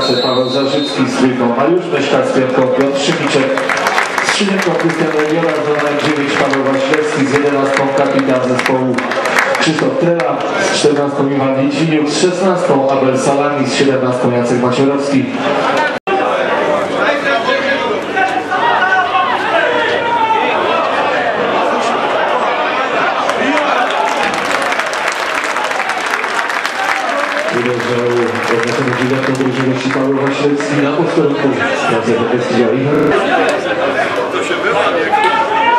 bramce Paweł Zarzycki z trójką, Mariusz Myszka z piątką, Piotr Szymiczek z 7, Krystian Legiola z numerem 9, Paweł Waślewski z 11, kapitan zespołu Krzysztof Trela, z 14 Iwan Liczwiniuk, z 16 Abel Salami, z 17 Jacek Macierowski. Uderzał oznaczoną 9 drużyności Paweł Waślewski na posterunku Jacek Macierowski. To się była, nie?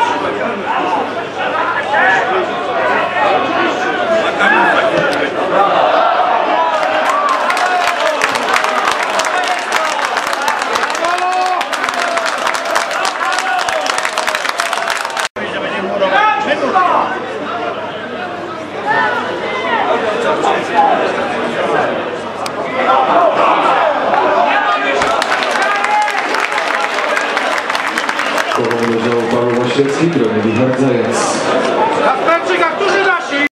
Uderzał Paweł Waślewski, broni Richard Zając. Kasperczyk, a którzy nasi?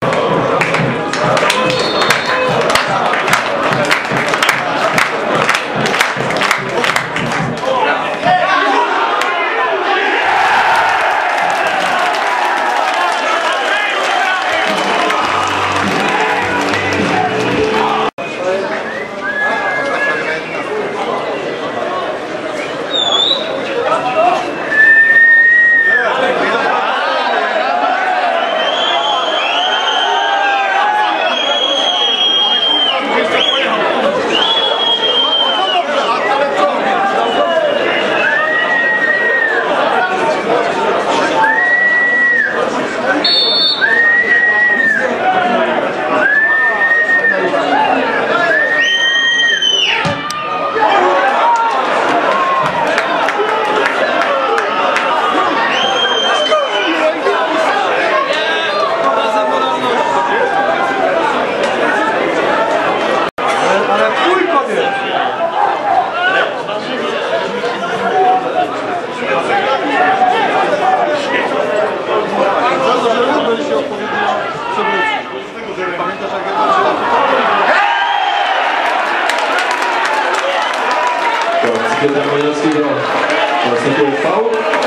Piotra Majowskiego następuje faul.